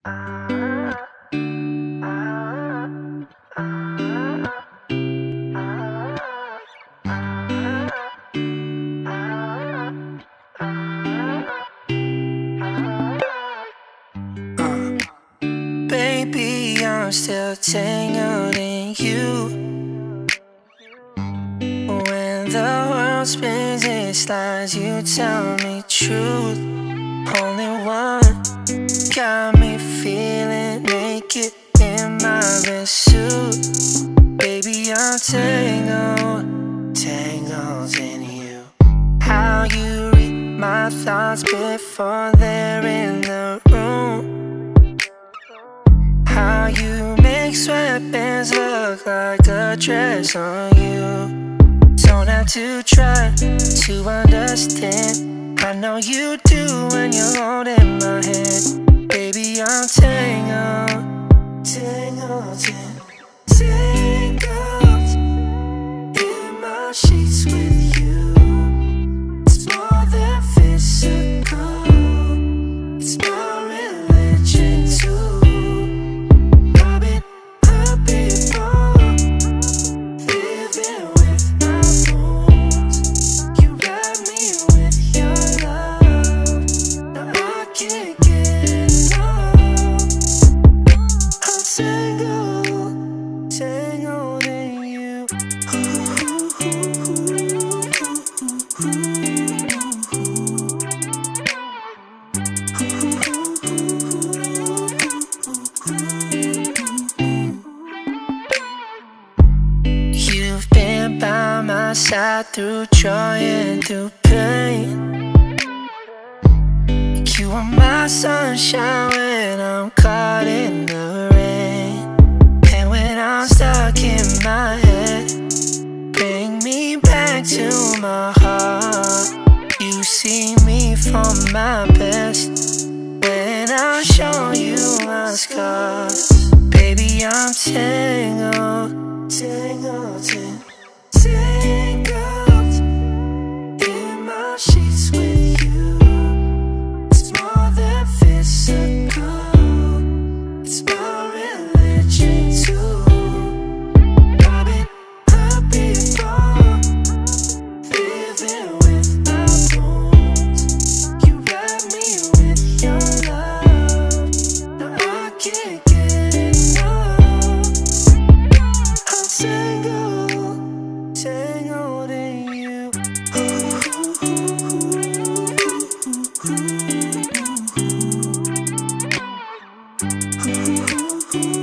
Baby, I'm still tangled in you. When the world spins and slides, you tell me truth. Only one got me feeling naked in my best suit. Baby, I'm tangled in you. How you read my thoughts before they're in the room. How you make sweatpants look like a dress on you. Don't have to try to understand. I know you do when you're holding my hand. Baby, I'm tangled in my sheets with you. It's more than physical, it's my religion too. Tangled in you. You've been by my side through joy and through pain. You are my sunshine when I'm caught in the rain. And when I'm stuck in my head, bring me back to my heart. You see me from my best when I show you my scars. Baby, I'm tangled in my sheets with you. It's more than physical, it's my religion too. I've been hurt before, living with my wounds. You wrap me with your love, now I can't get enough. I'm tangled in you. Ooh.